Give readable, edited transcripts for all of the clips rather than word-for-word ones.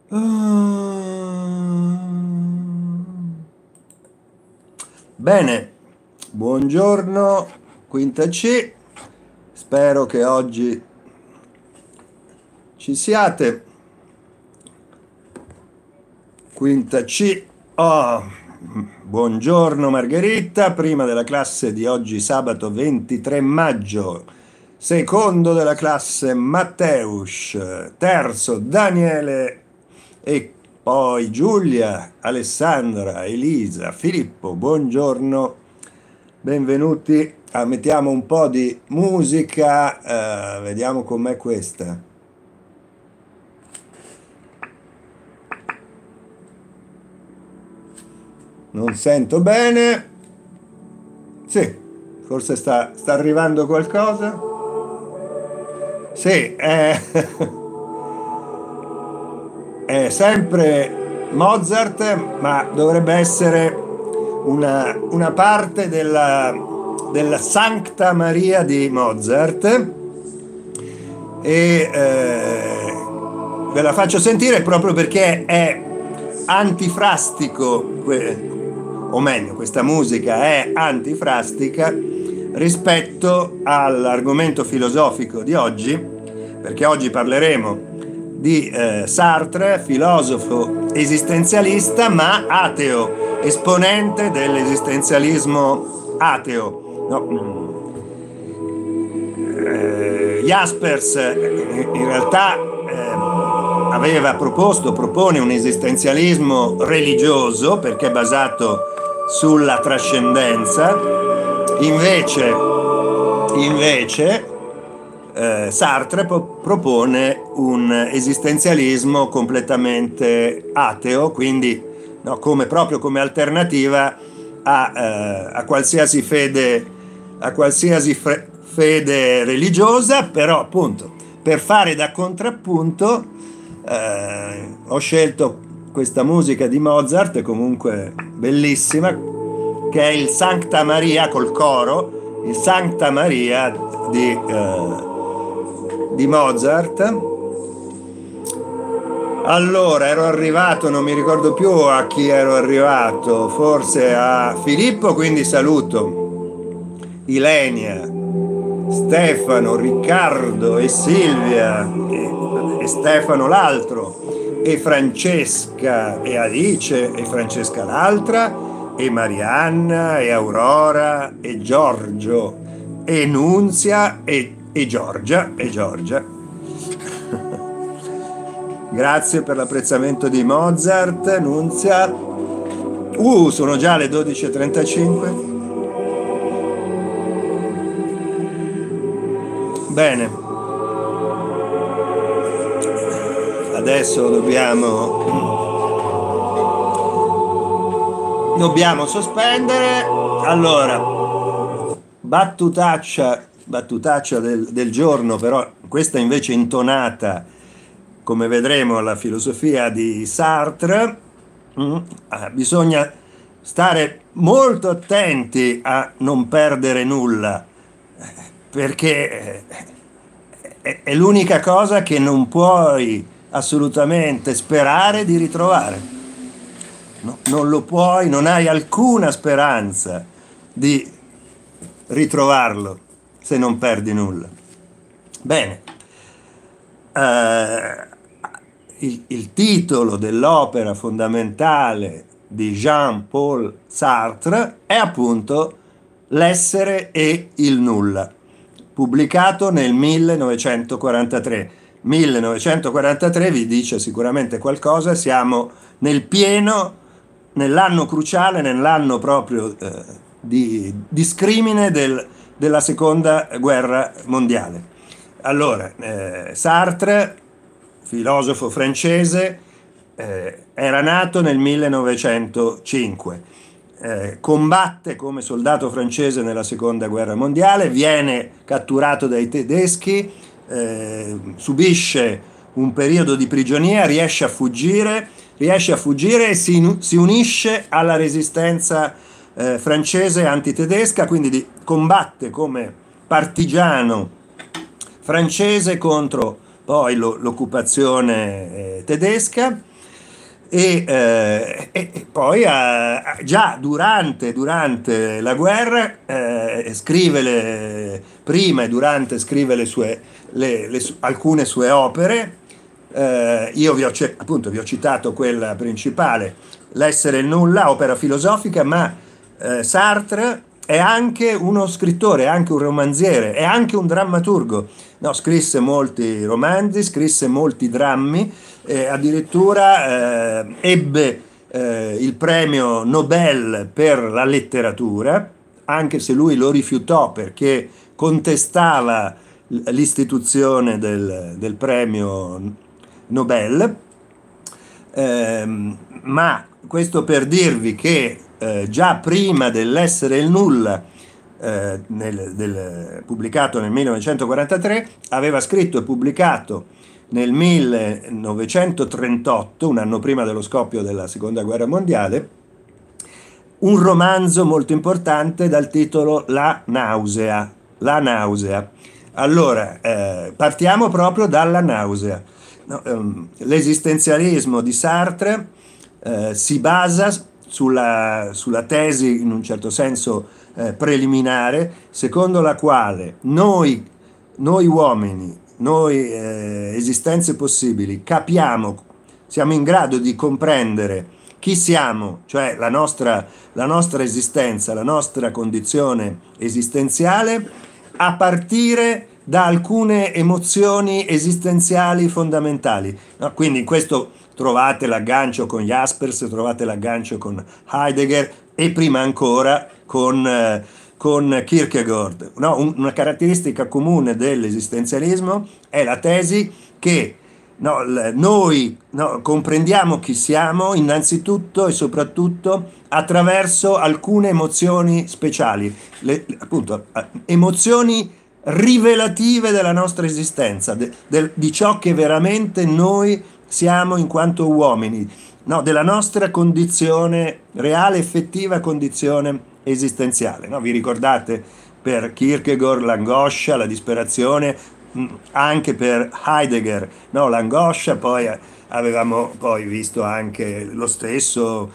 Bene, buongiorno, quinta C, spero che oggi ci siate. Quinta C, oh, buongiorno Margherita, prima della classe di oggi sabato 23 maggio, secondo della classe Matteus, terzo Daniele e poi Giulia, Alessandra, Elisa, Filippo, buongiorno, benvenuti. Mettiamo un po' di musica, vediamo com'è questa. Non sento bene. Sì, forse sta arrivando qualcosa. Sì, è sempre Mozart, ma dovrebbe essere una parte della Sancta Maria di Mozart e ve la faccio sentire proprio perché è antifrastico, o meglio, questa musica è antifrastica rispetto all'argomento filosofico di oggi, perché oggi parleremo di Sartre, filosofo esistenzialista ma ateo, esponente dell'esistenzialismo ateo. No? Jaspers in realtà propone un esistenzialismo religioso perché è basato sulla trascendenza, invece Sartre propone un esistenzialismo completamente ateo, quindi no, proprio come alternativa a qualsiasi fede, fede religiosa, però appunto per fare da contrappunto ho scelto questa musica di Mozart, comunque bellissima, che è il Sancta Maria col coro, il Sancta Maria di Mozart. Allora, ero arrivato, non mi ricordo più a chi ero arrivato, forse a Filippo, quindi saluto Ilenia, Stefano, Riccardo e Silvia e Stefano l'altro e Francesca e Alice e Francesca l'altra e Marianna e Aurora e Giorgio e Nunzia e Giorgia. Grazie per l'apprezzamento di Mozart, Nunzia. Sono già le 12:35. Bene, adesso dobbiamo sospendere. Allora, battutaccia del giorno, però questa invece intonata, come vedremo, alla filosofia di Sartre. Bisogna stare molto attenti a non perdere nulla, perché è l'unica cosa che non puoi assolutamente sperare di ritrovare. No, non lo puoi, non hai alcuna speranza di ritrovarlo se non perdi nulla. Bene, il titolo dell'opera fondamentale di Jean-Paul Sartre è appunto L'essere e il nulla, pubblicato nel 1943. 1943 vi dice sicuramente qualcosa, siamo nel pieno, nell'anno cruciale, nell'anno proprio di discrimine della seconda guerra mondiale. Allora, Sartre, filosofo francese, era nato nel 1905. Combatte come soldato francese nella seconda guerra mondiale, viene catturato dai tedeschi, subisce un periodo di prigionia, riesce a fuggire e si unisce alla resistenza francese antitedesca, quindi combatte come partigiano francese contro poi l'occupazione tedesca. E poi già durante la guerra prima e durante scrive alcune sue opere. Io appunto vi ho citato quella principale, L'essere e il nulla, opera filosofica, ma Sartre è anche uno scrittore, è anche un romanziere, è anche un drammaturgo. No, scrisse molti romanzi, scrisse molti drammi, addirittura ebbe il premio Nobel per la letteratura, anche se lui lo rifiutò perché contestava l'istituzione del premio Nobel. Ma questo per dirvi che già prima dell'essere il nulla, pubblicato nel 1943, aveva scritto e pubblicato nel 1938, un anno prima dello scoppio della Seconda Guerra Mondiale, un romanzo molto importante dal titolo La nausea. La nausea. Allora, partiamo proprio dalla nausea. No, l'esistenzialismo di Sartre si basa sulla tesi, in un certo senso preliminare, secondo la quale noi uomini, noi esistenze possibili, siamo in grado di comprendere chi siamo, cioè la nostra esistenza, la nostra condizione esistenziale, a partire da alcune emozioni esistenziali fondamentali. No? Quindi in questo trovate l'aggancio con Jaspers, trovate l'aggancio con Heidegger e prima ancora con Kierkegaard. No? Una caratteristica comune dell'esistenzialismo è la tesi che noi comprendiamo chi siamo innanzitutto e soprattutto attraverso alcune emozioni speciali, appunto emozioni rivelative della nostra esistenza, di ciò che veramente noi siamo in quanto uomini, no, della nostra condizione reale, effettiva condizione esistenziale. No? Vi ricordate per Kierkegaard l'angoscia, la disperazione, anche per Heidegger, no? L'angoscia, poi avevamo poi visto anche lo stesso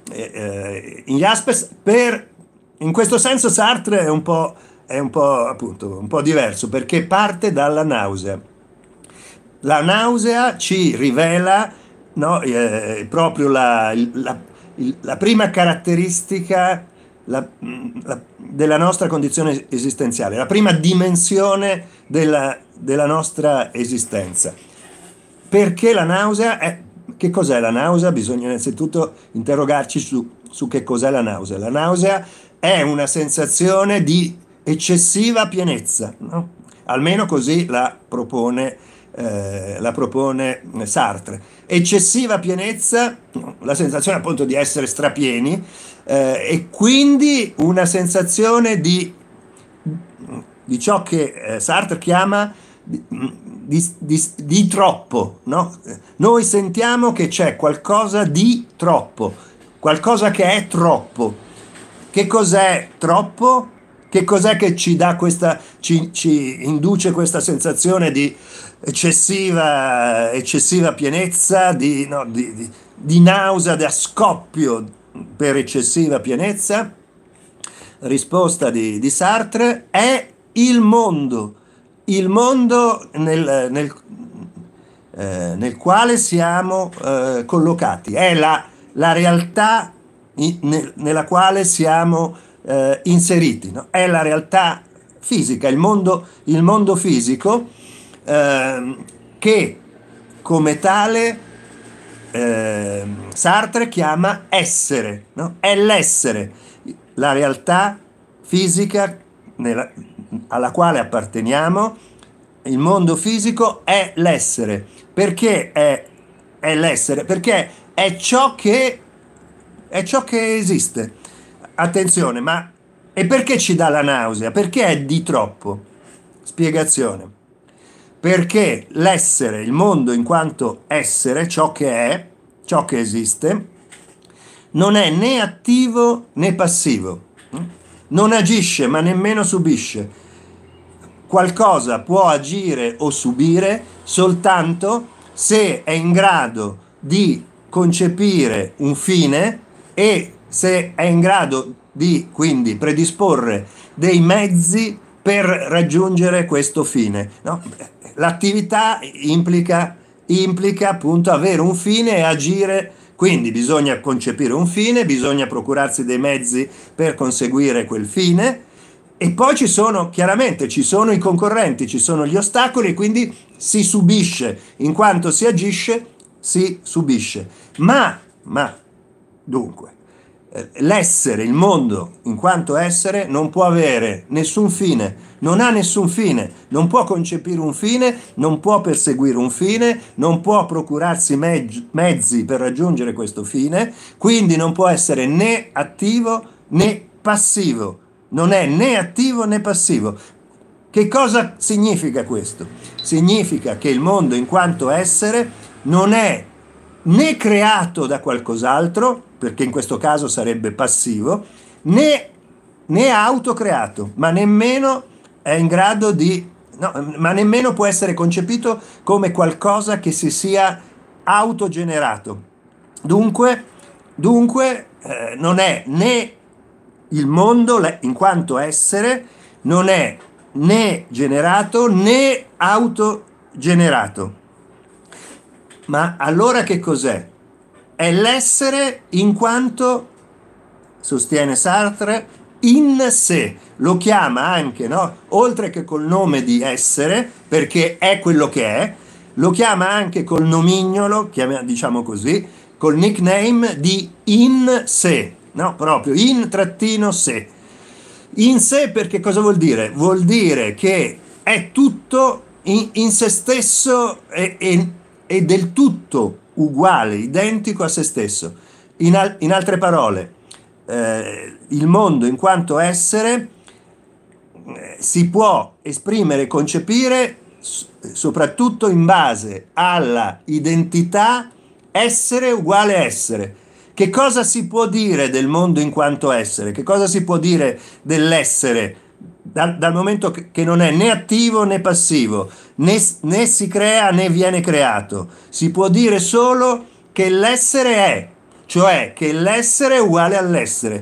in Jaspers. In questo senso Sartre è un po' appunto un po' diverso perché parte dalla nausea. La nausea ci rivela, no, proprio la prima caratteristica della nostra condizione esistenziale, la prima dimensione della nostra esistenza. Perché la nausea che cos'è la nausea? Bisogna innanzitutto interrogarci su che cos'è la nausea. La nausea è una sensazione di eccessiva pienezza, no? Almeno così la propone Sartre. Eccessiva pienezza, la sensazione appunto di essere strapieni, e quindi una sensazione di ciò che Sartre chiama di troppo, no? Noi sentiamo che c'è qualcosa di troppo, qualcosa che è troppo. Che cos'è troppo? Che cos'è che ci dà ci induce questa sensazione di eccessiva pienezza, di nausea, da scoppio per eccessiva pienezza? Risposta di Sartre è il mondo nel quale siamo collocati, è la realtà nella quale siamo inseriti, no? È la realtà fisica, il mondo fisico che come tale Sartre chiama essere, no? È l'essere, la realtà fisica alla quale apparteniamo. Il mondo fisico è l'essere. Perché è l'essere? Perché è ciò che esiste. Attenzione, ma e perché ci dà la nausea? Perché è di troppo? Spiegazione. Perché l'essere, il mondo in quanto essere, ciò che è, ciò che esiste, non è né attivo né passivo. Non agisce ma nemmeno subisce. Qualcosa può agire o subire soltanto se è in grado di concepire un fine e se è in grado di quindi predisporre dei mezzi per raggiungere questo fine, no? L'attività implica appunto avere un fine e agire, quindi bisogna concepire un fine, bisogna procurarsi dei mezzi per conseguire quel fine e poi chiaramente ci sono i concorrenti, ci sono gli ostacoli e quindi si subisce, in quanto si agisce, si subisce. Ma dunque, l'essere, il mondo in quanto essere non può avere nessun fine, non ha nessun fine, non può concepire un fine, non può perseguire un fine, non può procurarsi mezzi per raggiungere questo fine, quindi non può essere né attivo né passivo, non è né attivo né passivo. Che cosa significa questo? Significa che il mondo in quanto essere non è né creato da qualcos'altro, perché in questo caso sarebbe passivo, né autocreato, ma nemmeno è in grado di, no, ma nemmeno può essere concepito come qualcosa che si sia autogenerato. Dunque non è né il mondo in quanto essere, non è né generato né autogenerato. Ma allora che cos'è? È l'essere in quanto, sostiene Sartre, in sé. Lo chiama anche, no? Oltre che col nome di essere, perché è quello che è, lo chiama anche col nomignolo, diciamo così, col nickname di in sé, no? Proprio in-sé. In sé perché cosa vuol dire? Vuol dire che è tutto in se stesso e del tutto uguale, identico a se stesso. In altre parole, il mondo in quanto essere si può esprimere e concepire soprattutto in base alla identità essere uguale essere. Che cosa si può dire del mondo in quanto essere? Che cosa si può dire dell'essere dal momento che non è né attivo né passivo, né si crea né viene creato? Si può dire solo che l'essere è, cioè che l'essere è uguale all'essere,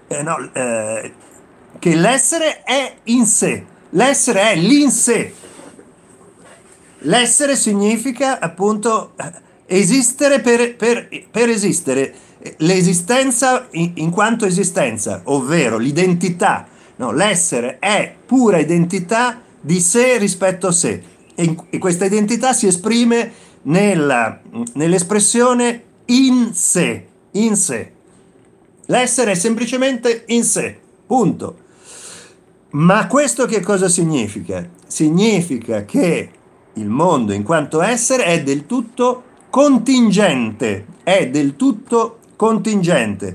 che l'essere è in sé, l'essere è l'insé. L'essere significa appunto esistere per esistere, l'esistenza in quanto esistenza, ovvero l'identità. No, l'essere è pura identità di sé rispetto a sé e questa identità si esprime nell'espressione in sé, in sé. L'essere è semplicemente in sé, punto. Ma questo che cosa significa? Significa che il mondo in quanto essere è del tutto contingente, è del tutto contingente.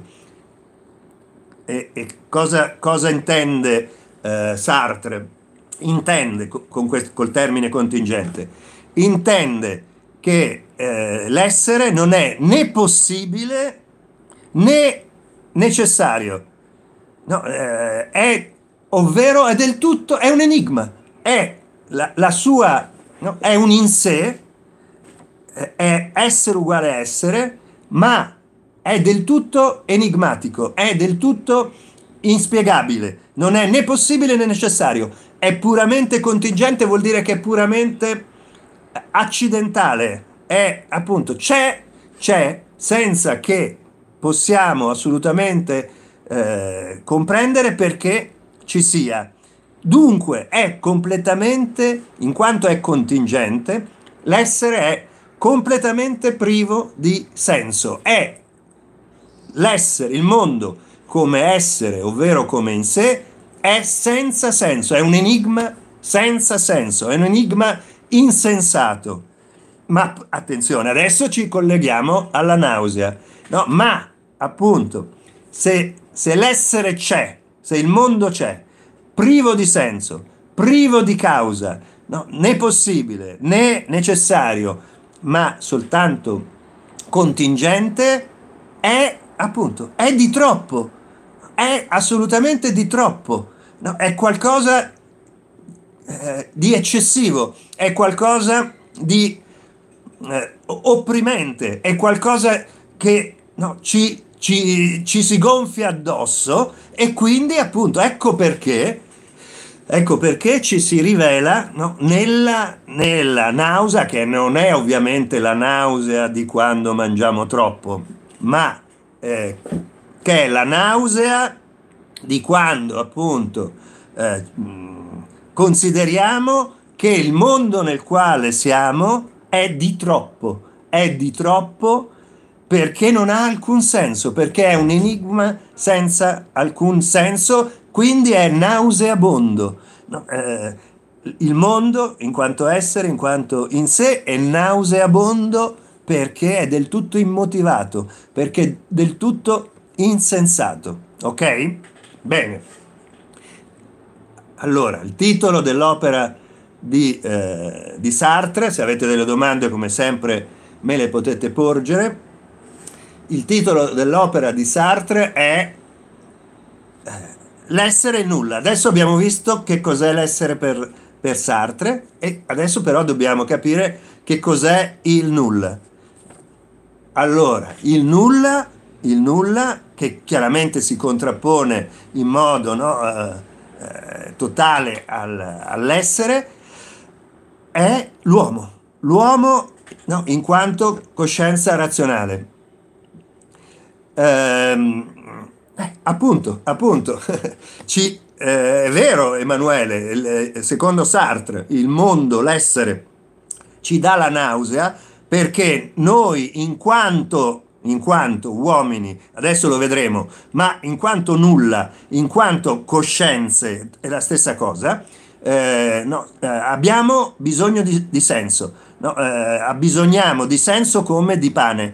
E cosa intende Sartre? Intende col termine contingente? Intende che l'essere non è né possibile né necessario, no, ovvero è del tutto, è un enigma, è la sua, no, è un in sé, è essere uguale a essere, ma è del tutto enigmatico, è del tutto inspiegabile, non è né possibile né necessario, è puramente contingente, vuol dire che è puramente accidentale, è appunto c'è senza che possiamo assolutamente comprendere perché ci sia. Dunque è completamente, in quanto è contingente, l'essere è completamente privo di senso. È l'essere, il mondo come essere, ovvero come in sé, è senza senso, è un enigma senza senso, è un enigma insensato. Ma attenzione, adesso ci colleghiamo alla nausea, no? Ma appunto, se l'essere c'è, se il mondo c'è, privo di senso, privo di causa, no? Né possibile né necessario, ma soltanto contingente, è appunto, è di troppo, è assolutamente di troppo, no? È qualcosa di eccessivo, è qualcosa di opprimente, è qualcosa che no, ci si gonfia addosso e quindi appunto ecco perché ci si rivela no, nella nausea, che non è ovviamente la nausea di quando mangiamo troppo, ma che è la nausea di quando appunto consideriamo che il mondo nel quale siamo è di troppo perché non ha alcun senso, perché è un enigma senza alcun senso, quindi è nauseabondo. No, il mondo, in quanto essere, in quanto in sé, è nauseabondo perché è del tutto immotivato, perché è del tutto insensato. Ok? Bene. Allora, il titolo dell'opera di Sartre, se avete delle domande come sempre me le potete porgere. Il titolo dell'opera di Sartre è L'essere e il nulla. Adesso abbiamo visto che cos'è l'essere per Sartre e adesso però dobbiamo capire che cos'è il nulla. Allora, il nulla che chiaramente si contrappone in modo no, totale all'essere, è l'uomo no, in quanto coscienza razionale. Appunto, è vero Emanuele, secondo Sartre, il mondo, l'essere, ci dà la nausea perché noi in quanto uomini, adesso lo vedremo, ma in quanto nulla, in quanto coscienze, è la stessa cosa, no, abbiamo bisogno di senso, no, abbisogniamo di senso come di pane,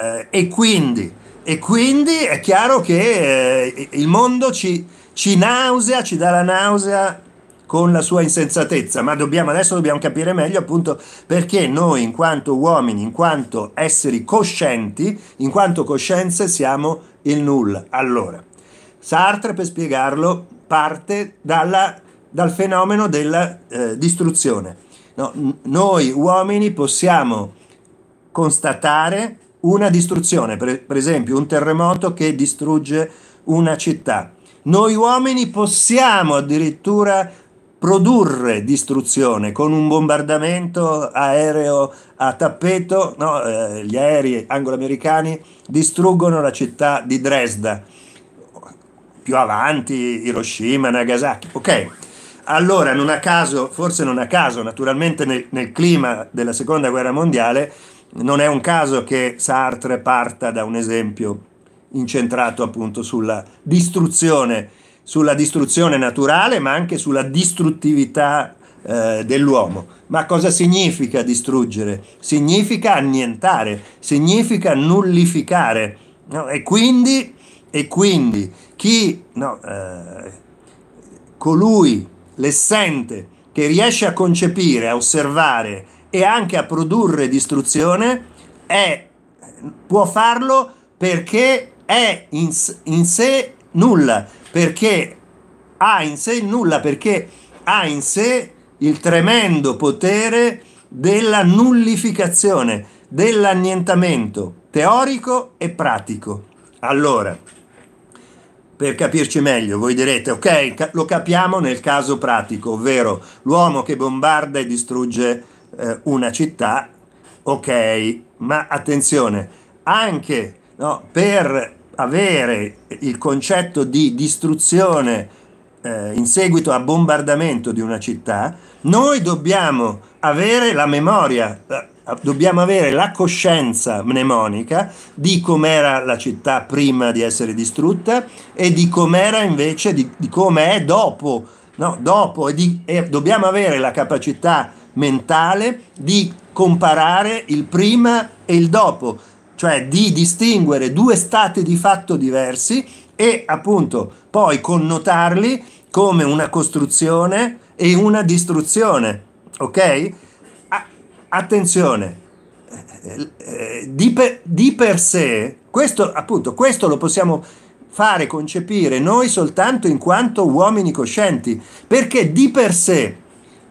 e quindi è chiaro che il mondo ci nausea, ci dà la nausea con la sua insensatezza, ma adesso dobbiamo capire meglio appunto perché noi in quanto uomini, in quanto esseri coscienti, in quanto coscienze siamo il nulla. Allora, Sartre per spiegarlo parte dal fenomeno della distruzione. No, noi uomini possiamo constatare una distruzione, per esempio un terremoto che distrugge una città. Noi uomini possiamo addirittura produrre distruzione con un bombardamento aereo a tappeto, no? Gli aerei anglo-americani distruggono la città di Dresda, più avanti Hiroshima, Nagasaki. Ok, allora non a caso, forse non a caso, naturalmente nel clima della seconda guerra mondiale, non è un caso che Sartre parta da un esempio incentrato appunto sulla distruzione naturale, ma anche sulla distruttività dell'uomo. Ma cosa significa distruggere? Significa annientare, significa nullificare, no? E quindi chi, no, colui, l'essente, che riesce a concepire, a osservare e anche a produrre distruzione, può farlo perché è in sé nulla, perché ha in sé il nulla, perché ha in sé il tremendo potere della nullificazione, dell'annientamento teorico e pratico. Allora, per capirci meglio, voi direte, ok, lo capiamo nel caso pratico, ovvero l'uomo che bombarda e distrugge una città, ok, ma attenzione, anche no, per avere il concetto di distruzione in seguito a bombardamento di una città, noi dobbiamo avere la memoria, dobbiamo avere la coscienza mnemonica di com'era la città prima di essere distrutta e di com'era invece, di come è dopo, no? Dopo e dobbiamo avere la capacità mentale di comparare il prima e il dopo, cioè di distinguere due stati di fatto diversi e appunto poi connotarli come una costruzione e una distruzione, ok? Attenzione, di per sé, questo lo possiamo fare concepire noi soltanto in quanto uomini coscienti, perché di per sé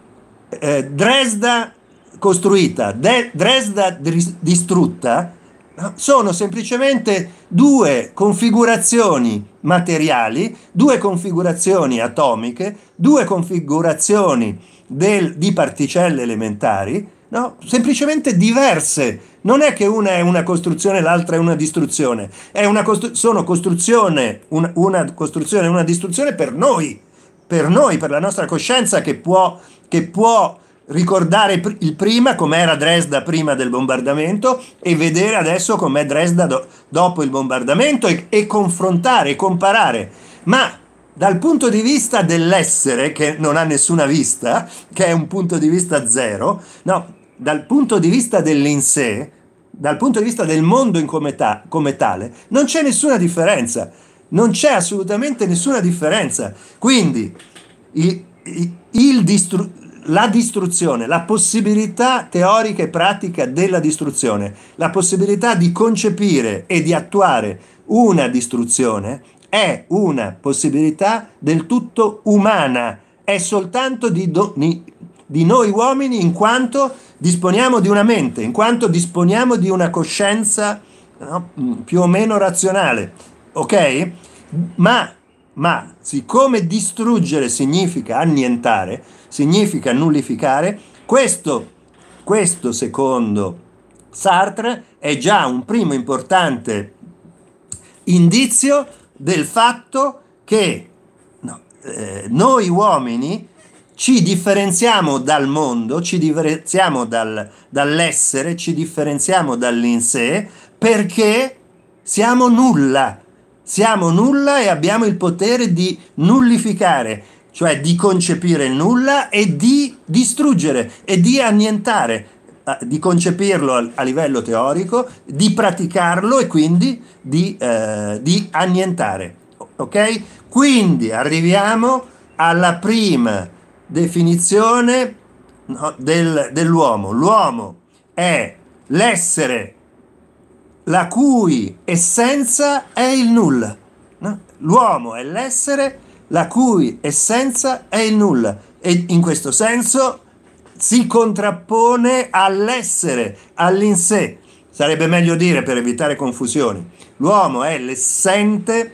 Dresda costruita, Dresda distrutta No? Sono semplicemente due configurazioni materiali, due configurazioni atomiche, due configurazioni di particelle elementari, no? Semplicemente diverse. Non è che una è una costruzione e l'altra è una distruzione, sono costruzione, una costruzione e una distruzione per noi, per la nostra coscienza che può ricordare il prima, com'era Dresda prima del bombardamento, e vedere adesso com'è Dresda dopo il bombardamento e confrontare, comparare. Ma dal punto di vista dell'essere, che non ha nessuna vista, che è un punto di vista zero, no, dal punto di vista dell'in sé, dal punto di vista del mondo come tale, non c'è nessuna differenza. Non c'è assolutamente nessuna differenza. Quindi il, il distru- la distruzione, la possibilità teorica e pratica della distruzione, la possibilità di concepire e di attuare una distruzione è una possibilità del tutto umana, è soltanto di noi uomini in quanto disponiamo di una mente, in quanto disponiamo di una coscienza, no, più o meno razionale, ok? Ma, ma siccome distruggere significa annientare, significa nullificare, questo secondo Sartre è già un primo importante indizio del fatto che no, noi uomini ci differenziamo dal mondo, ci differenziamo dall'essere, ci differenziamo dall'insè perché siamo nulla. Siamo nulla e abbiamo il potere di nullificare, cioè di concepire il nulla e di distruggere e di annientare, di concepirlo a livello teorico, di praticarlo e quindi di annientare. Ok? Quindi arriviamo alla prima definizione, no, dell'uomo. L'uomo è l'essere la cui essenza è il nulla. No? L'uomo è l'essere la cui essenza è il nulla e in questo senso si contrappone all'essere, all'insè. Sarebbe meglio dire, per evitare confusioni, l'uomo è l'essente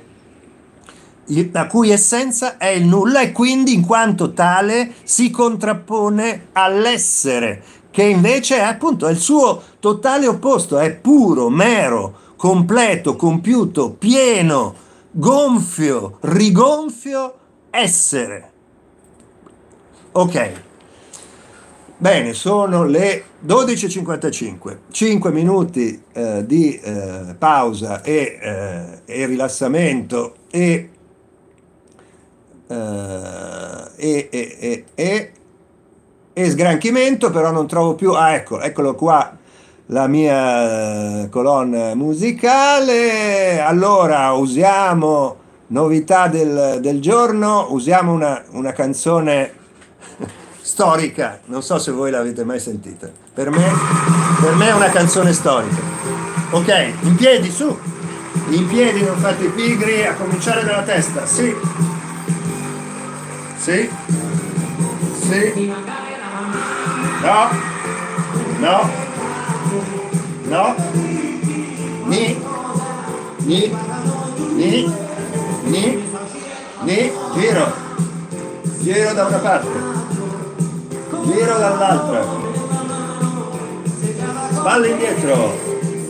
la cui essenza è il nulla e quindi in quanto tale si contrappone all'essere, che invece è appunto è il suo totale opposto, è puro, mero, completo, compiuto, pieno, gonfio, rigonfio, essere. Ok, bene, sono le 12:55, 5 minuti di pausa e rilassamento e sgranchimento, però non trovo più. Ah, eccolo qua, la mia colonna musicale. Allora, usiamo novità del giorno, usiamo una canzone storica, non so se voi l'avete mai sentita. Per me è una canzone storica. Ok, in piedi, su, in piedi, non fate i pigri, a cominciare dalla testa, sì. Sì, sì, no, no, no, ni, ni, ni, ni, giro da una parte, giro dall'altra, spalle indietro.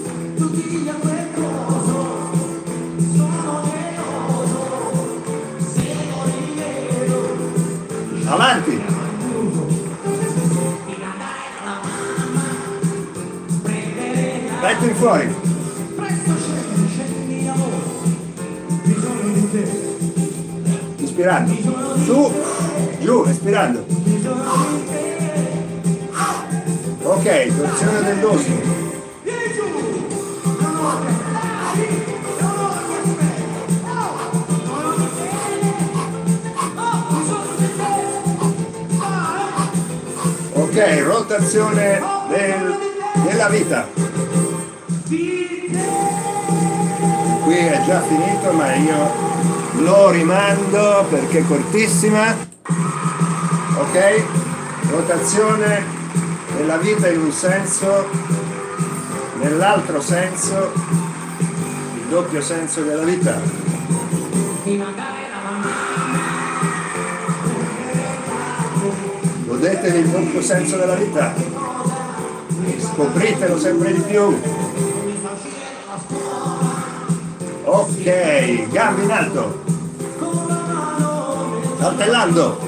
Avanti. Petto in fuori. Inspirando. Su, giù, espirando. Ok, torsione del dorso. Ok, rotazione della vita. Qui è già finito, ma io lo rimando perché è cortissima. Ok, rotazione della vita in un senso nell'altro senso, il doppio senso della vita. Godetevi il doppio senso della vita, scopritelo sempre di più. Ok, gambe in alto, saltellando.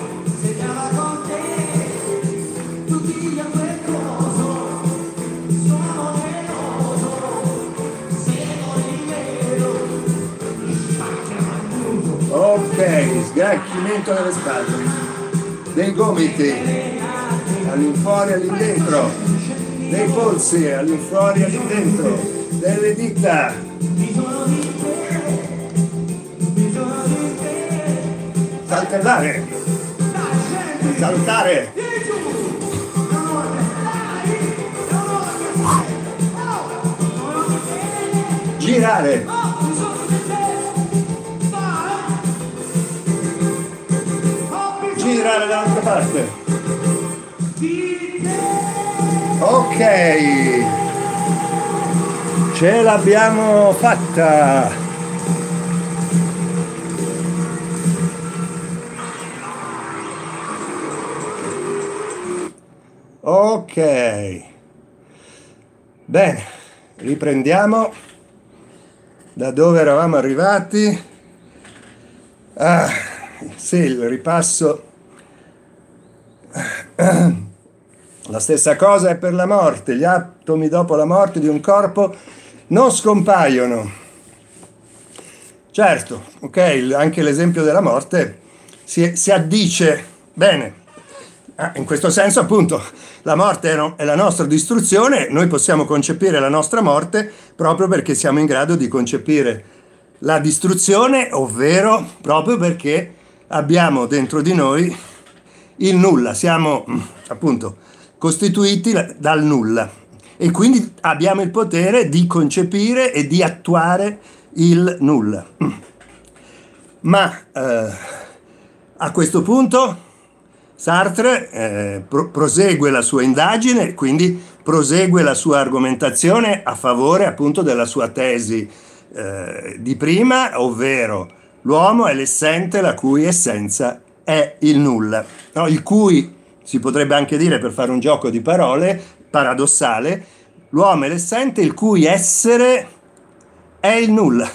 Ok, sgranchimento delle spalle, dei gomiti, all'infuori e all'indentro, dei polsi, all'infuori e all'indentro, delle dita. Saltellare, saltare. Girare. Girare dall'altra parte. Ok, ce l'abbiamo fatta. Ok, bene, riprendiamo da dove eravamo arrivati. Sì, il ripasso. La stessa cosa è per la morte. Gli atomi dopo la morte di un corpo non scompaiono. Certo, ok, anche l'esempio della morte si addice bene. In questo senso, appunto, la morte è la nostra distruzione. Noi possiamo concepire la nostra morte proprio perché siamo in grado di concepire la distruzione, ovvero proprio perché abbiamo dentro di noi il nulla. Siamo appunto costituiti dal nulla e quindi abbiamo il potere di concepire e di attuare il nulla. Ma a questo punto Sartre prosegue la sua indagine, quindi prosegue la sua argomentazione a favore appunto della sua tesi di prima, ovvero l'uomo è l'essente la cui essenza è il nulla, no? Il cui, si potrebbe anche dire per fare un gioco di parole paradossale, l'uomo è l'essente il cui essere è il nulla.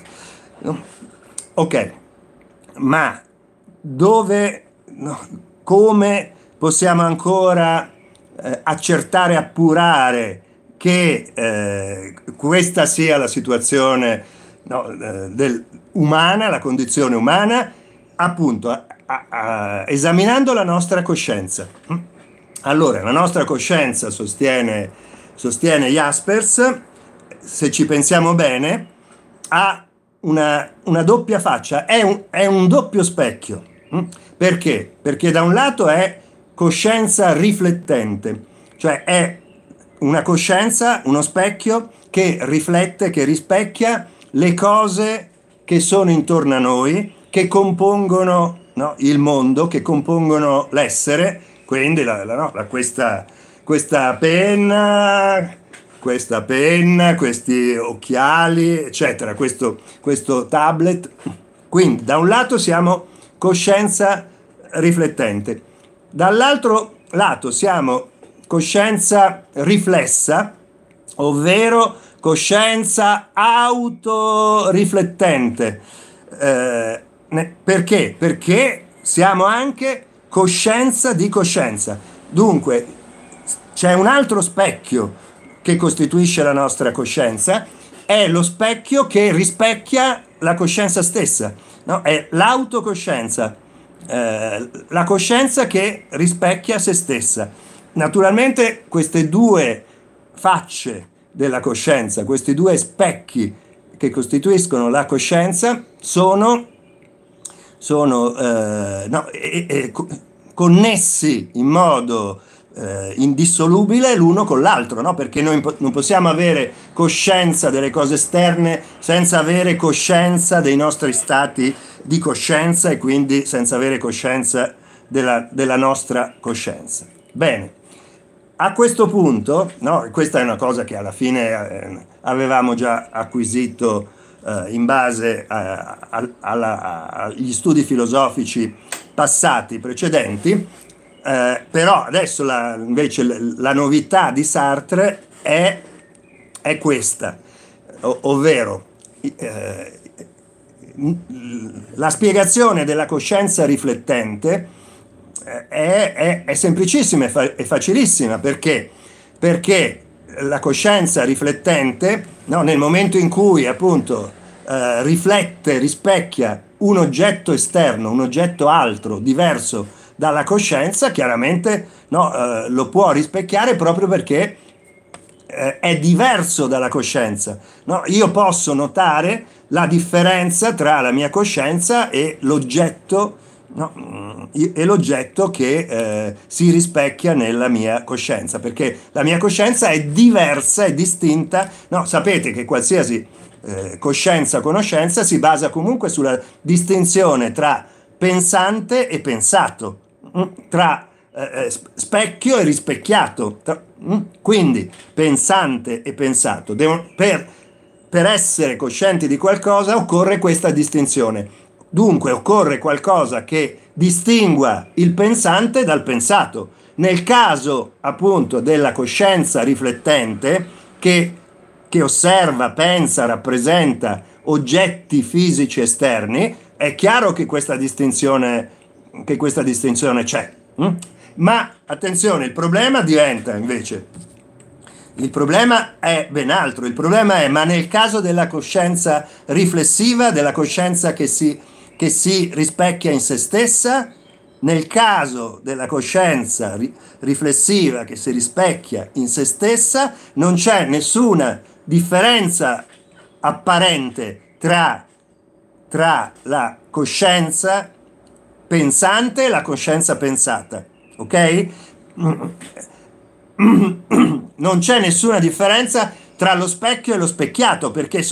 Ok, ma dove, no, come possiamo ancora accertare, appurare che questa sia la situazione, no, umana, la condizione umana, appunto esaminando la nostra coscienza. Allora, la nostra coscienza, sostiene Jaspers, se ci pensiamo bene, ha una doppia faccia, è un doppio specchio. Perché? Perché da un lato è coscienza riflettente, cioè è una coscienza, uno specchio che riflette, che rispecchia le cose che sono intorno a noi, che compongono, no, il mondo, che compongono l'essere, quindi questa penna, questi occhiali, eccetera, questo tablet. Quindi da un lato siamo coscienza riflettente, dall'altro lato siamo coscienza riflessa, ovvero coscienza autoriflettente. Perché? Perché siamo anche coscienza di coscienza. Dunque c'è un altro specchio che costituisce la nostra coscienza, è lo specchio che rispecchia la coscienza stessa, no? È l'autocoscienza, la coscienza che rispecchia se stessa. Naturalmente queste due facce della coscienza, questi due specchi che costituiscono la coscienza sono connessi in modo indissolubile l'uno con l'altro, no? Perché noi non possiamo avere coscienza delle cose esterne senza avere coscienza dei nostri stati di coscienza e quindi senza avere coscienza della nostra coscienza. Bene, A questo punto, no, questa è una cosa che alla fine avevamo già acquisito in base agli studi filosofici passati, precedenti, però adesso invece la novità di Sartre è questa, ovvero la spiegazione della coscienza riflettente è semplicissima e facilissima. Perché la coscienza riflettente, no, nel momento in cui appunto riflette, rispecchia un oggetto esterno, un oggetto altro, diverso dalla coscienza, chiaramente no, lo può rispecchiare proprio perché è diverso dalla coscienza. No? Io posso notare la differenza tra la mia coscienza e l'oggetto, no? E l'oggetto che si rispecchia nella mia coscienza, perché la mia coscienza è diversa, è distinta. No? Sapete che qualsiasi coscienza-conoscenza si basa comunque sulla distinzione tra pensante e pensato, tra specchio e rispecchiato. Quindi pensante e pensato per essere coscienti di qualcosa occorre questa distinzione. Dunque occorre qualcosa che distingua il pensante dal pensato. Nel caso appunto della coscienza riflettente che osserva, pensa, rappresenta oggetti fisici esterni, è chiaro che questa distinzione c'è. Ma attenzione, il problema diventa invece, il problema è ben altro. Il problema è, ma nel caso della coscienza riflessiva, della coscienza che si rispecchia in se stessa, nel caso della coscienza riflessiva che si rispecchia in se stessa, non c'è nessuna differenza apparente tra la coscienza pensante e la coscienza pensata, ok? Non c'è nessuna differenza tra lo specchio e lo specchiato, perché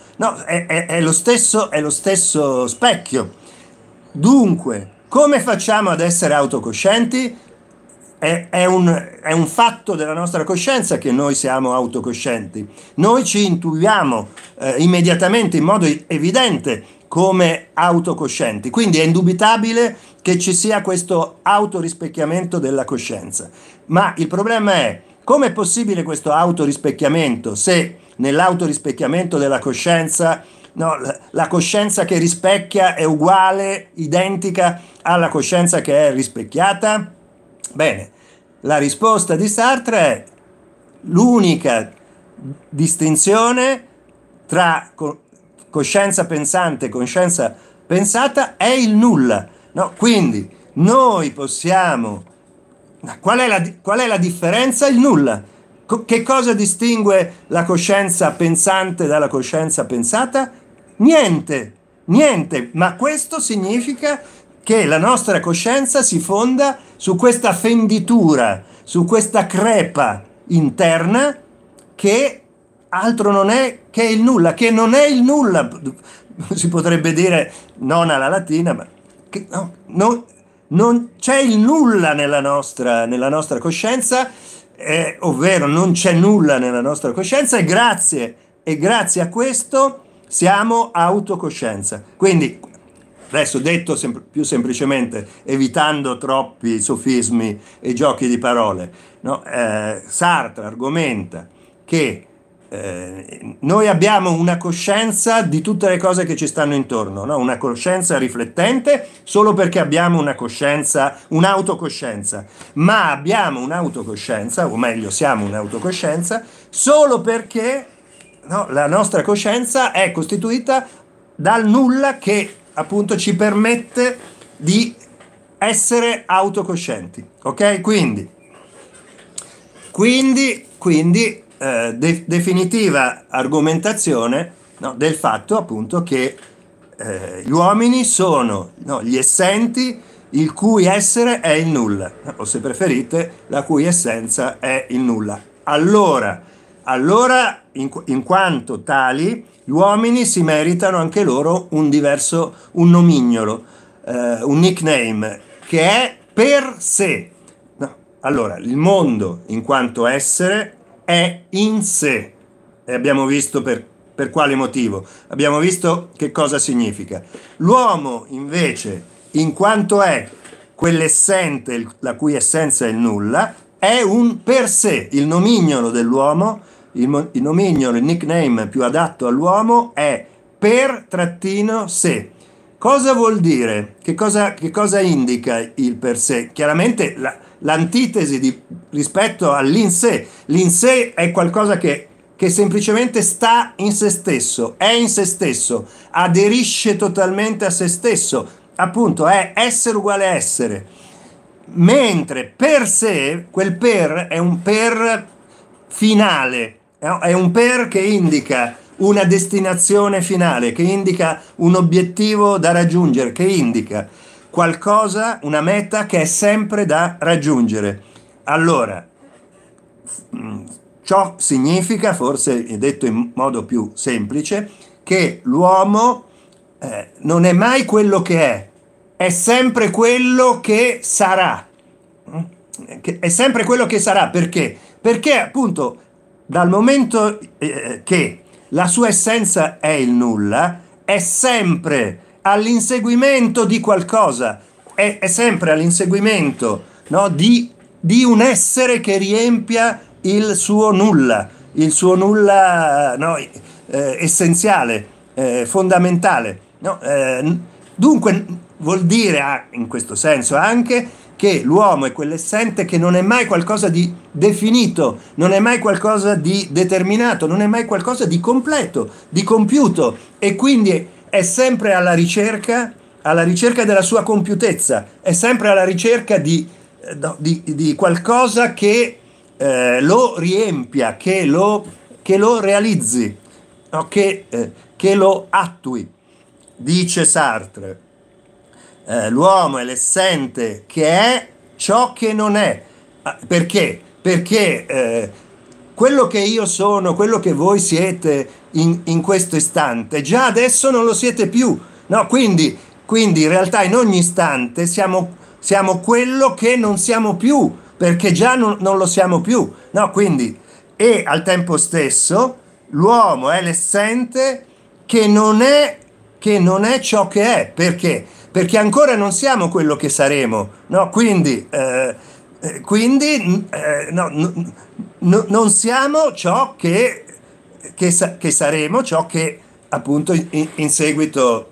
è lo stesso specchio. Dunque, come facciamo ad essere autocoscienti? È un fatto della nostra coscienza che noi siamo autocoscienti. Noi ci intuiamo immediatamente, in modo evidente, come autocoscienti. Quindi è indubitabile che ci sia questo autorispecchiamento della coscienza. Ma il problema è, come è possibile questo autorispecchiamento se nell'autorispecchiamento della coscienza, no, la coscienza che rispecchia è uguale, identica alla coscienza che è rispecchiata? Bene, la risposta di Sartre è l'unica distinzione tra coscienza pensante e coscienza pensata è il nulla. No? Quindi noi possiamo... Qual è la differenza? Il nulla. Che cosa distingue la coscienza pensante dalla coscienza pensata? Niente. Ma questo significa che la nostra coscienza si fonda su questa fenditura, su questa crepa interna che altro non è che il nulla, che non è il nulla, si potrebbe dire non alla latina, ma che, non c'è il nulla nella nostra coscienza, ovvero non c'è nulla nella nostra coscienza e grazie a questo siamo autocoscienza. Quindi, adesso detto più semplicemente, evitando troppi sofismi e giochi di parole, no? Sartre argomenta che noi abbiamo una coscienza di tutte le cose che ci stanno intorno, no? Una coscienza riflettente solo perché abbiamo una coscienza, un'autocoscienza, ma abbiamo un'autocoscienza, o meglio siamo un'autocoscienza, solo perché, no, la nostra coscienza è costituita dal nulla che appunto ci permette di essere autocoscienti, ok? Quindi definitiva argomentazione, no, del fatto appunto che gli uomini sono, no, gli essenti il cui essere è il nulla, o se preferite la cui essenza è il nulla. Allora in quanto tali gli uomini si meritano anche loro un nomignolo, un nickname che è per sé. No, Allora, il mondo in quanto essere è in sé, e abbiamo visto per quale motivo, abbiamo visto che cosa significa. L'uomo invece, in quanto è quell'essente, la cui essenza è il nulla, è un per sé. Il nomignolo dell'uomo, il nomignolo, il nickname più adatto all'uomo è per trattino sé. Cosa vuol dire? Che cosa indica il per sé? Chiaramente l'antitesi rispetto all'in sé. L'in sé è qualcosa che semplicemente sta in se stesso, è in se stesso, aderisce totalmente a se stesso, appunto è essere uguale a essere. Mentre per sé, quel per è un per finale, è un per che indica una destinazione finale, che indica un obiettivo da raggiungere, che indica qualcosa, una meta che è sempre da raggiungere. Allora, ciò significa, forse detto in modo più semplice, che l'uomo non è mai quello che è sempre quello che sarà. È sempre quello che sarà, perché? Perché appunto dal momento che la sua essenza è il nulla, è sempre all'inseguimento di qualcosa, è sempre all'inseguimento, no, di un essere che riempia il suo nulla, no, essenziale, fondamentale. No? Dunque vuol dire in questo senso anche che l'uomo è quell'essente che non è mai qualcosa di definito, non è mai qualcosa di determinato, non è mai qualcosa di completo, di compiuto, e quindi è sempre alla ricerca della sua compiutezza, è sempre alla ricerca di qualcosa che lo riempia, che lo realizzi, no? Che lo attui. Dice Sartre, l'uomo è l'essente che è ciò che non è. Perché? Perché quello che io sono, quello che voi siete in questo istante, già adesso non lo siete più. No? Quindi in realtà in ogni istante siamo quello che non siamo più, perché già non lo siamo più. No? Quindi, e al tempo stesso l'uomo è l'essente che non è ciò che è. Perché? Perché ancora non siamo quello che saremo, no? Non siamo ciò che saremo, ciò che appunto in seguito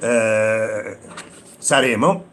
saremo.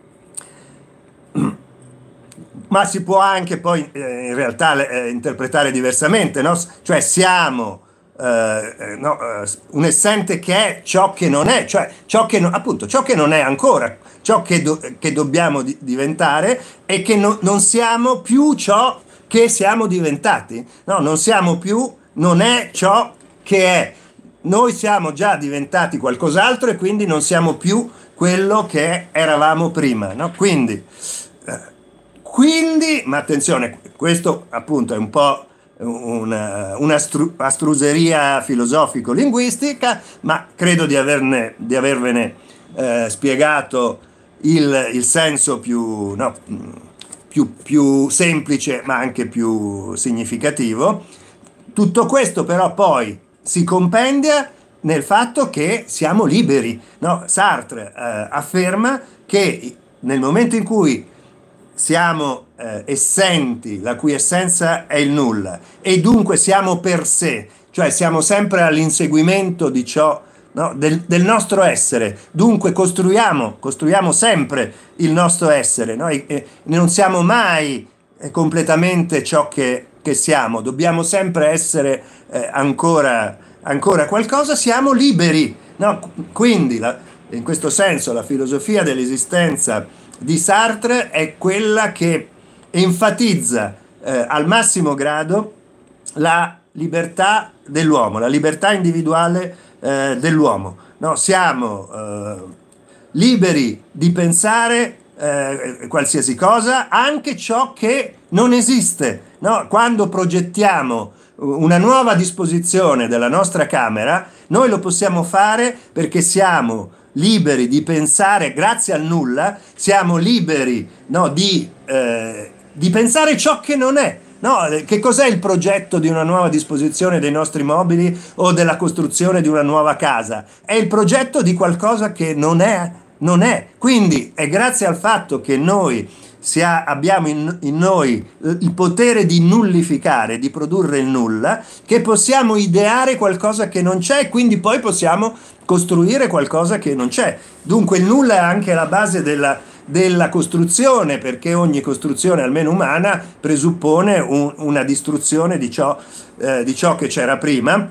Ma si può anche poi in realtà interpretare diversamente, no? Cioè siamo no, un essente che è ciò che non è, cioè appunto ciò che non è ancora, ciò che dobbiamo diventare, e che non siamo più ciò che siamo diventati, no? Non siamo più, non è ciò che è. Noi siamo già diventati qualcos'altro, e quindi non siamo più quello che eravamo prima, no? Quindi, ma attenzione, questo appunto è un po' un'astruseria filosofico-linguistica, ma credo di avervene spiegato il senso più, no, più semplice, ma anche più significativo. Tutto questo però poi si compendia nel fatto che siamo liberi, no? Sartre afferma che nel momento in cui siamo essenti, la cui essenza è il nulla, e dunque siamo per sé, cioè siamo sempre all'inseguimento di ciò, no, del nostro essere, dunque costruiamo sempre il nostro essere, no? Non siamo mai completamente ciò che siamo, dobbiamo sempre essere ancora qualcosa, siamo liberi, no? Quindi in questo senso la filosofia dell'esistenza di Sartre è quella che enfatizza al massimo grado la libertà dell'uomo, la libertà individuale dell'uomo. No? Siamo liberi di pensare qualsiasi cosa, anche ciò che non esiste. No? Quando progettiamo una nuova disposizione della nostra camera, noi lo possiamo fare perché siamo liberi di pensare, grazie al nulla, siamo liberi, no, di di pensare ciò che non è. No, che cos'è il progetto di una nuova disposizione dei nostri mobili o della costruzione di una nuova casa? È il progetto di qualcosa che non è, non è. Quindi è grazie al fatto che noi abbiamo in noi il potere di nullificare, di produrre il nulla, che possiamo ideare qualcosa che non c'è e quindi poi possiamo costruire qualcosa che non c'è. Dunque il nulla è anche la base della costruzione, perché ogni costruzione, almeno umana, presuppone una distruzione di ciò che c'era prima.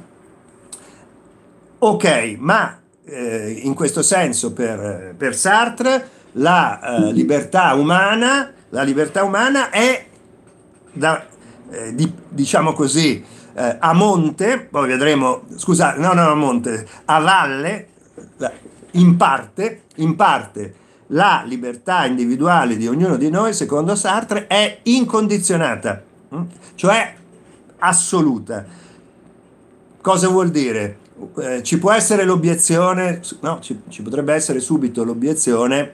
Ok, ma in questo senso per Sartre la libertà umana è diciamo così, a monte, poi vedremo, scusate, no, a monte, a valle, in parte la libertà individuale di ognuno di noi, secondo Sartre, è incondizionata, cioè assoluta. Cosa vuol dire? Ci può essere l'obiezione, no, ci potrebbe essere subito l'obiezione,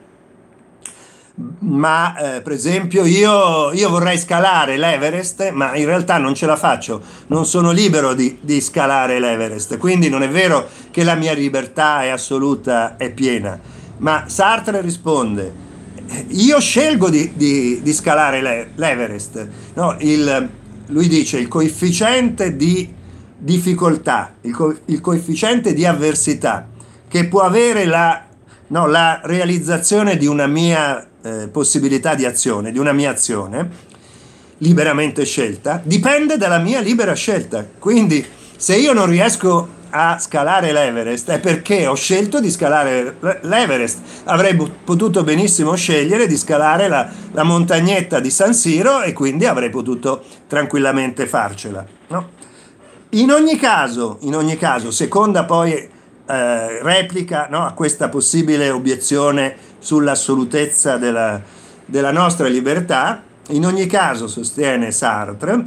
ma per esempio io vorrei scalare l'Everest, ma in realtà non ce la faccio, non sono libero di scalare l'Everest, quindi non è vero che la mia libertà è assoluta e piena. Ma Sartre risponde: io scelgo di scalare l'Everest, no? Lui dice il coefficiente di difficoltà, il coefficiente di avversità che può avere la realizzazione di una mia possibilità di azione, di una mia azione liberamente scelta, dipende dalla mia libera scelta. Quindi se io non riesco a scalare l'Everest è perché ho scelto di scalare l'Everest. Avrei potuto benissimo scegliere di scalare la montagnetta di San Siro e quindi avrei potuto tranquillamente farcela, no? In ogni caso, seconda poi replica, no, a questa possibile obiezione sull'assolutezza della nostra libertà, in ogni caso, sostiene Sartre,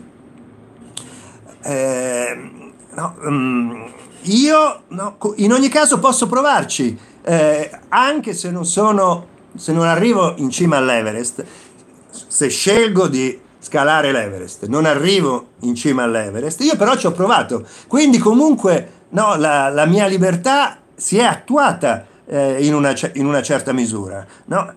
io in ogni caso posso provarci, anche se non arrivo in cima all'Everest, se scelgo di scalare l'Everest, non arrivo in cima all'Everest, io però ci ho provato, quindi comunque la mia libertà si è attuata in una certa misura, no?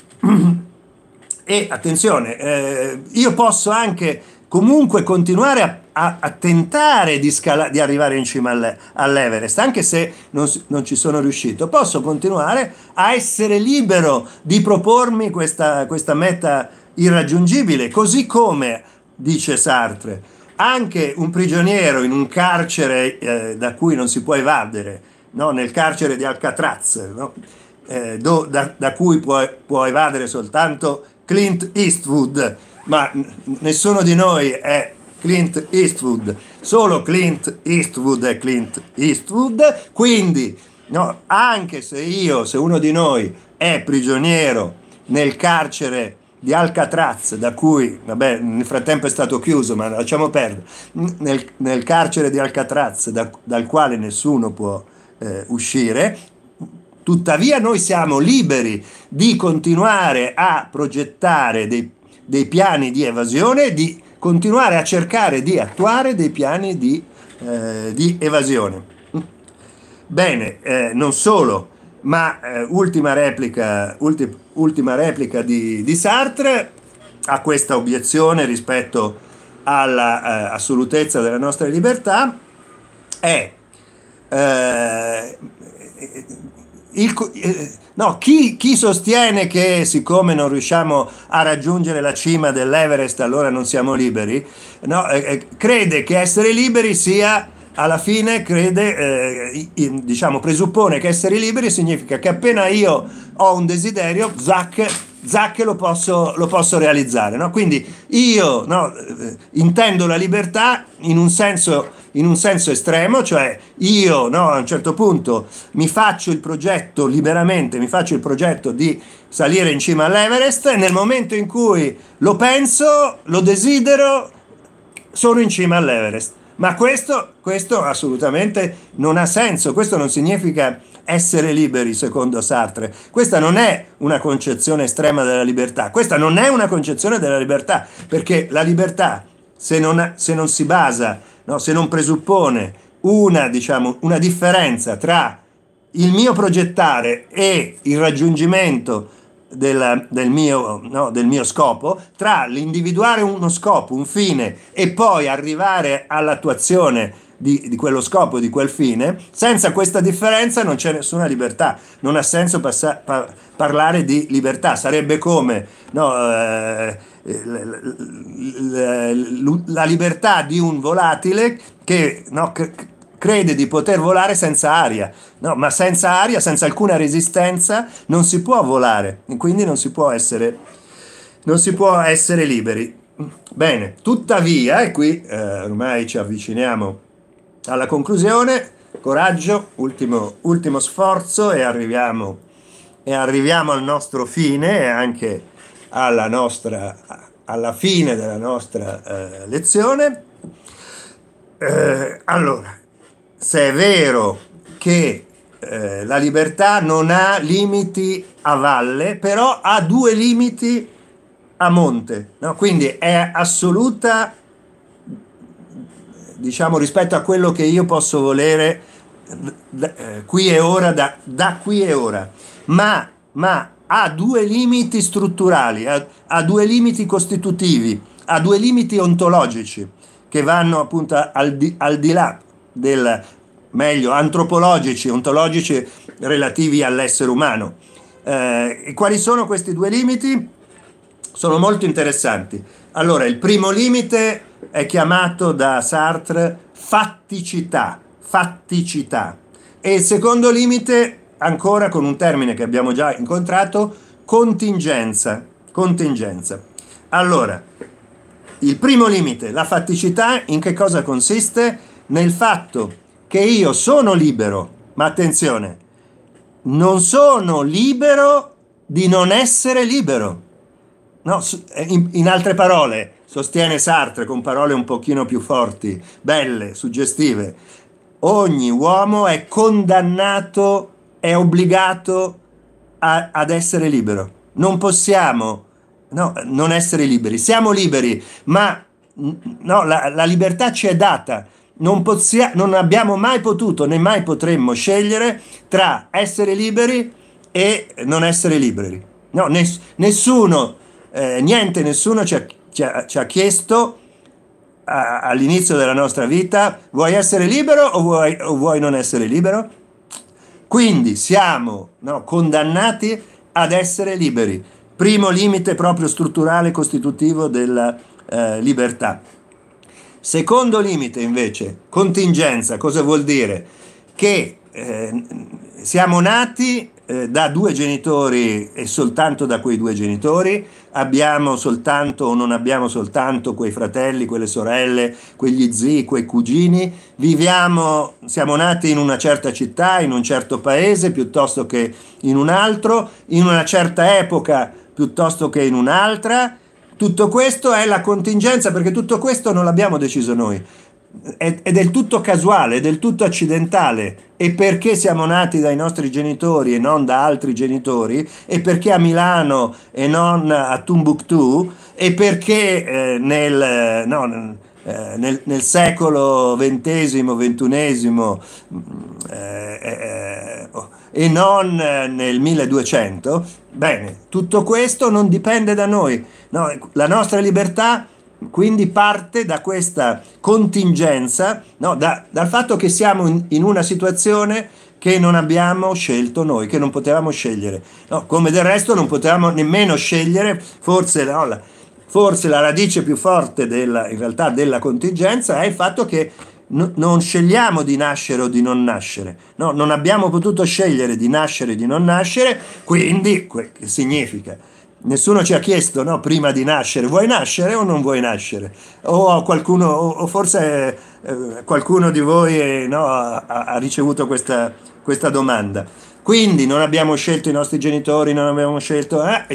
E attenzione, io posso anche comunque continuare a tentare di arrivare in cima all'Everest, anche se non ci sono riuscito. Posso continuare a essere libero di propormi questa meta irraggiungibile, così come, dice Sartre, anche un prigioniero in un carcere da cui non si può evadere, no? Nel carcere di Alcatraz, no? Da cui può evadere soltanto Clint Eastwood, ma nessuno di noi è Clint Eastwood, solo Clint Eastwood è Clint Eastwood, quindi no, anche se uno di noi è prigioniero nel carcere di Alcatraz, da cui, vabbè, nel frattempo è stato chiuso, ma lasciamo perdere, nel carcere di Alcatraz dal quale nessuno può uscire, tuttavia noi siamo liberi di continuare a progettare dei piani di evasione, di continuare a cercare di attuare dei piani di evasione. Bene, non solo, ma ultima replica di Sartre a questa obiezione rispetto alla assolutezza della nostra libertà è chi sostiene che siccome non riusciamo a raggiungere la cima dell'Everest allora non siamo liberi, no, crede che essere liberi sia, alla fine presuppone che essere liberi significa che appena io ho un desiderio, zac lo posso realizzare, no? Quindi io intendo la libertà in un senso estremo, cioè io a un certo punto mi faccio il progetto liberamente, mi faccio il progetto di salire in cima all'Everest e nel momento in cui lo penso, lo desidero, sono in cima all'Everest. Ma questo assolutamente non ha senso, questo non significa essere liberi, secondo Sartre. Questa non è una concezione estrema della libertà, questa non è una concezione della libertà, perché la libertà, se non si basa, no, se non presuppone una, diciamo, una differenza tra il mio progettare e il raggiungimento del mio scopo, tra l'individuare uno scopo, un fine, e poi arrivare all'attuazione di quello scopo, di quel fine, senza questa differenza non c'è nessuna libertà. Non ha senso parlare di libertà. Sarebbe come, no, la libertà di un volatile che, no, crede di poter volare senza aria. No, ma senza aria, senza alcuna resistenza, non si può volare, e quindi non si può essere liberi. Bene, tuttavia, e qui ormai ci avviciniamo alla conclusione, coraggio, ultimo sforzo e arriviamo al nostro fine e anche alla fine della nostra lezione. Allora, se è vero che la libertà non ha limiti a valle, però ha due limiti a monte, no? Quindi è assoluta, diciamo, rispetto a quello che io posso volere qui e ora, da qui e ora, ma ha due limiti strutturali, ha due limiti costitutivi, ha due limiti ontologici che vanno appunto al di là meglio, antropologici, ontologici relativi all'essere umano. E quali sono questi due limiti? Sono molto interessanti. Allora, il primo limite è chiamato da Sartre fatticità, e il secondo limite, ancora con un termine che abbiamo già incontrato, contingenza. Allora, il primo limite, la fatticità, in che cosa consiste? Nel fatto che io sono libero, ma attenzione, non sono libero di non essere libero. No, in altre parole, sostiene Sartre con parole un pochino più forti, belle, suggestive, ogni uomo è condannato, è obbligato ad essere libero. Non possiamo, no, non essere liberi. Siamo liberi, ma no, la libertà ci è data. Non abbiamo mai potuto né mai potremmo scegliere tra essere liberi e non essere liberi. No, nessuno ci ha chiesto all'inizio della nostra vita: vuoi essere libero o vuoi non essere libero? Quindi siamo, no, condannati ad essere liberi. Primo limite proprio strutturale costitutivo della libertà. Secondo limite invece, contingenza. Cosa vuol dire? Che siamo nati da due genitori e soltanto da quei due genitori, abbiamo soltanto o non abbiamo soltanto quei fratelli, quelle sorelle, quegli zii, quei cugini, siamo nati in una certa città, in un certo paese piuttosto che in un altro, in una certa epoca piuttosto che in un'altra. Tutto questo è la contingenza, perché tutto questo non l'abbiamo deciso noi. È del tutto casuale, è del tutto accidentale. E perché siamo nati dai nostri genitori e non da altri genitori, e perché a Milano e non a Timbuktu, e perché nel secolo XX, XXI e non nel 1200, bene, tutto questo non dipende da noi. No, la nostra libertà quindi parte da questa contingenza, no, dal fatto che siamo in una situazione che non abbiamo scelto noi, che non potevamo scegliere, no, come del resto non potevamo nemmeno scegliere, forse la radice più forte in realtà della contingenza è il fatto che non scegliamo di nascere o di non nascere, no, non abbiamo potuto scegliere di nascere o di non nascere, quindi che significa? Nessuno ci ha chiesto, no, prima di nascere: vuoi nascere o non vuoi nascere? O forse qualcuno di voi no, ha ricevuto questa domanda. Quindi non abbiamo scelto i nostri genitori, non abbiamo scelto,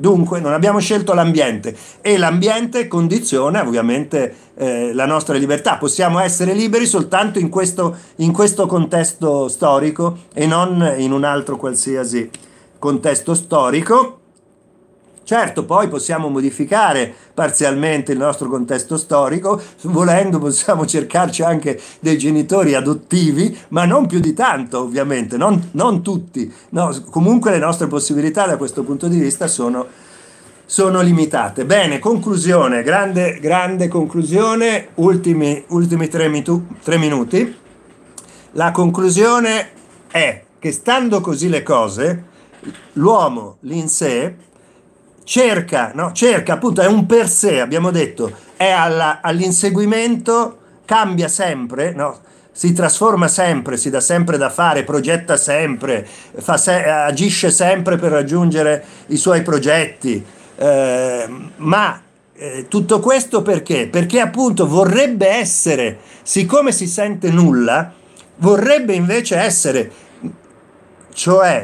Dunque non abbiamo scelto l'ambiente e l'ambiente condiziona ovviamente la nostra libertà. Possiamo essere liberi soltanto in questo contesto storico e non in un altro qualsiasi contesto storico. Certo, poi possiamo modificare parzialmente il nostro contesto storico, volendo possiamo cercarci anche dei genitori adottivi, ma non più di tanto, ovviamente, non tutti. No, comunque le nostre possibilità da questo punto di vista sono limitate. Bene, conclusione, grande conclusione, ultimi 3 minuti. La conclusione è che stando così le cose, l'uomo, l'in sé, cerca appunto, è un per sé, abbiamo detto, è all'inseguimento, cambia sempre, no? Si trasforma sempre, si dà sempre da fare, progetta sempre, agisce sempre per raggiungere i suoi progetti, ma tutto questo perché? Perché appunto vorrebbe essere, siccome si sente nulla, vorrebbe invece essere, cioè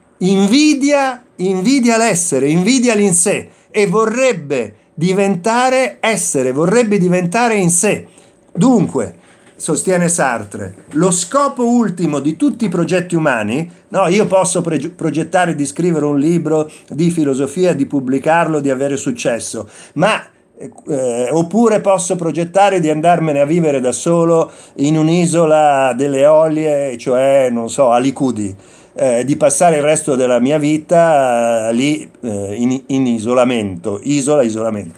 invidia l'essere, invidia l'in sé e vorrebbe diventare essere, vorrebbe diventare in sé. Dunque, sostiene Sartre, lo scopo ultimo di tutti i progetti umani, no, io posso progettare di scrivere un libro di filosofia, di pubblicarlo, di avere successo, ma oppure posso progettare di andarmene a vivere da solo in un'isola delle Eolie, cioè, non so, a Licudi. Di passare il resto della mia vita lì in isolamento.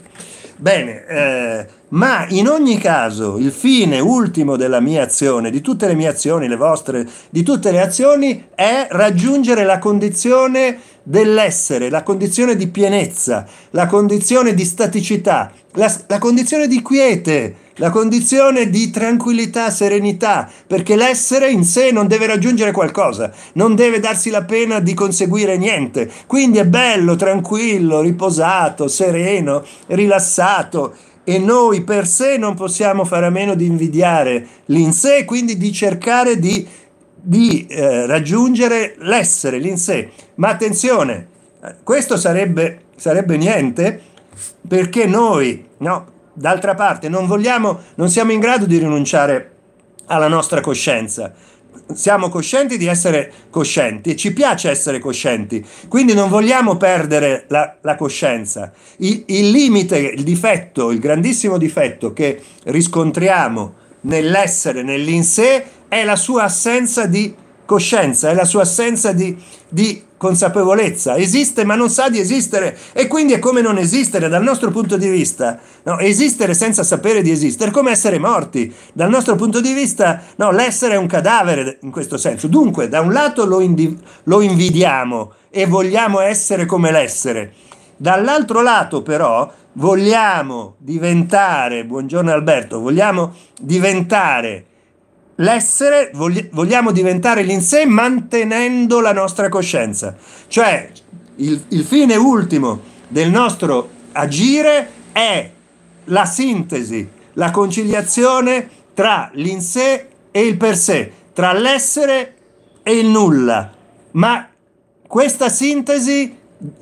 Bene, ma in ogni caso il fine ultimo della mia azione, di tutte le mie azioni, le vostre, di tutte le azioni, è raggiungere la condizione dell'essere, la condizione di pienezza, la condizione di staticità, la condizione di quiete, la condizione di tranquillità, serenità, perché l'essere in sé non deve raggiungere qualcosa, non deve darsi la pena di conseguire niente, quindi è bello, tranquillo, riposato, sereno, rilassato, e noi per sé non possiamo fare a meno di invidiare l'in sé e quindi di cercare di raggiungere l'essere, l'in sé. Ma attenzione, questo sarebbe niente, perché noi, no, d'altra parte non siamo in grado di rinunciare alla nostra coscienza. Siamo coscienti di essere coscienti e ci piace essere coscienti, quindi non vogliamo perdere la coscienza. Il limite, il difetto, il grandissimo difetto che riscontriamo nell'essere, nell'in sé, è la sua assenza di coscienza, è la sua assenza di consapevolezza. Esiste ma non sa di esistere, e quindi è come non esistere dal nostro punto di vista, no? Esistere senza sapere di esistere è come essere morti dal nostro punto di vista, no? L'essere è un cadavere in questo senso. Dunque da un lato lo invidiamo e vogliamo essere come l'essere, dall'altro lato però vogliamo diventare, buongiorno Alberto, vogliamo diventare l'essere, vogliamo diventare l'in sé mantenendo la nostra coscienza. Cioè il fine ultimo del nostro agire è la sintesi, la conciliazione tra l'in sé e il per sé, tra l'essere e il nulla. Ma questa sintesi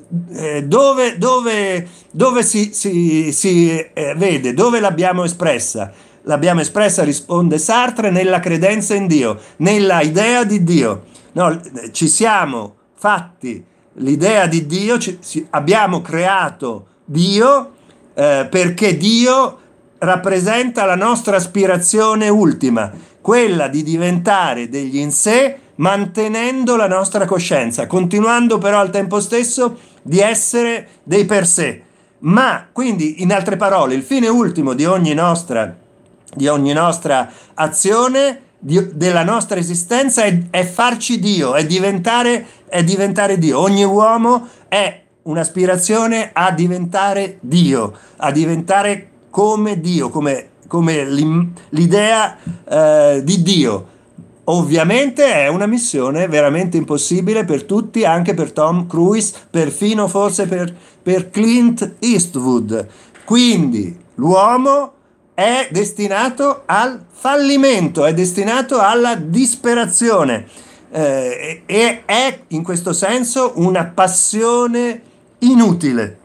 dove si vede, dove l'abbiamo espressa? L'abbiamo espressa, risponde Sartre, nella credenza in Dio, nella idea di Dio. No, ci siamo fatti l'idea di Dio, abbiamo creato Dio perché Dio rappresenta la nostra aspirazione ultima, quella di diventare degli in sé mantenendo la nostra coscienza, continuando però al tempo stesso di essere dei per sé. Ma quindi, in altre parole, il fine ultimo di ogni nostra azione, della nostra esistenza è farci Dio, è diventare Dio. Ogni uomo è un'aspirazione a diventare Dio, a diventare come Dio, come l'idea di Dio. Ovviamente è una missione veramente impossibile per tutti, anche per Tom Cruise, perfino forse per Clint Eastwood. Quindi l'uomo è destinato al fallimento, è destinato alla disperazione, e è in questo senso una passione inutile.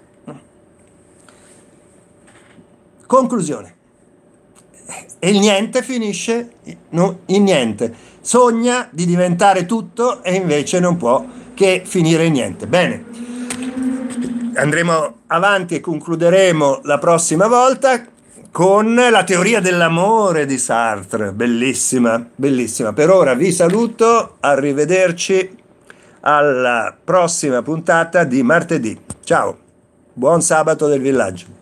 Conclusione. E il niente finisce in niente. Sogna di diventare tutto e invece non può che finire in niente. Bene, andremo avanti e concluderemo la prossima volta con la teoria dell'amore di Sartre. Bellissima, bellissima. Per ora vi saluto, arrivederci alla prossima puntata di martedì. Ciao, buon sabato del villaggio.